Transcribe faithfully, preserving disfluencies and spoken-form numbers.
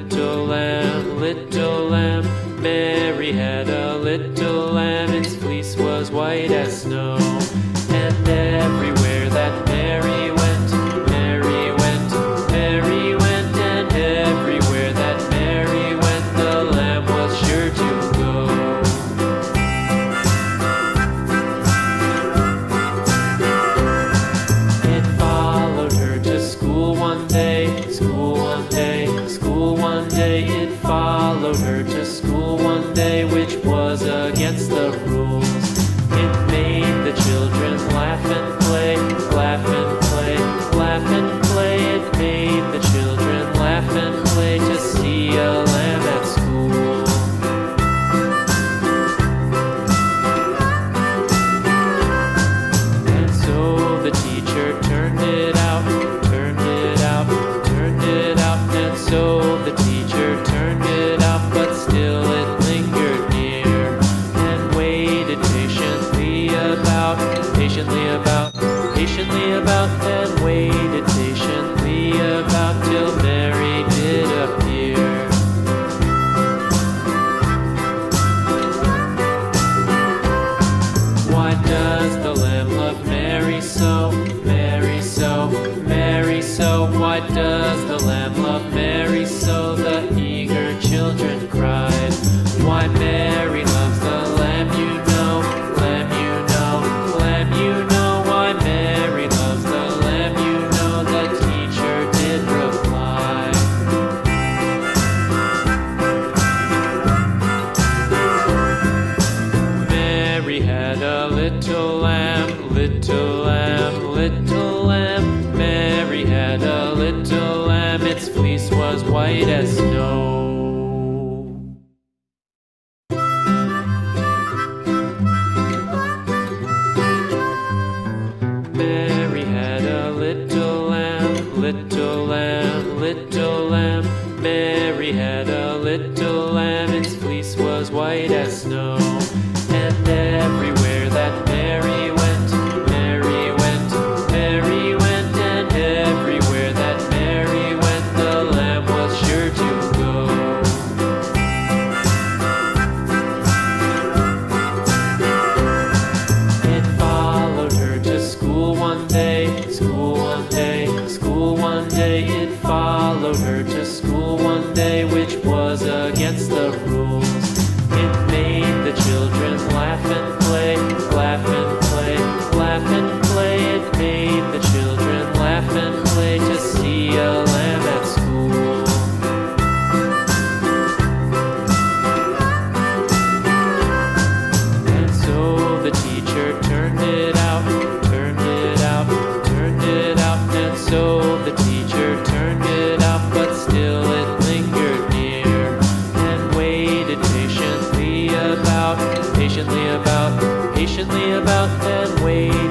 little lamb, little lamb. Mary had a little lamb, its fleece was white as snow. And everywhere that Mary went, Mary went, Mary went, and everywhere that Mary went, the lamb was sure to go. It followed her to school one day, school one day, school one day. It followed her to school one day, which was against the rules. It made the children laugh and play, laugh and play, laugh and play. It made the children laugh and play to see a lamb at school. And so the teacher turned it out, turned it out, turned it out. And so the teacher turned it out, but still it lingered near and waited patiently about, patiently about, patiently about, and waited patiently about till Mary did appear. Why does the lamb love Mary so, Mary so, Mary so? Why does the lamb love Mary so? The eager children cried. Why Mary loves the lamb, you know, lamb, you know, lamb, you know. Why Mary loves the lamb, you know, the teacher did reply. Mary had a little lamb, little lamb, little lamb. Mary had a little lamb, its fleece was white as snow. Mary had a little lamb, little lamb, little lamb. Mary had a little lamb, its fleece was white as snow. And everywhere that Mary went, Mary went, Mary went, and everywhere that Mary went, the lamb was sure to go. It followed her to school one day, school one day, school one day. It followed her to school one day, which was against the rules. It made the children laugh and play, laugh and play, laugh and play. It made the children laugh and play to see a lamb at school. And so the teacher turned it out, turned it out, turned it out. And so the teacher turned it out, but still it lingered near and waited patiently about, patiently about, patiently about, and waited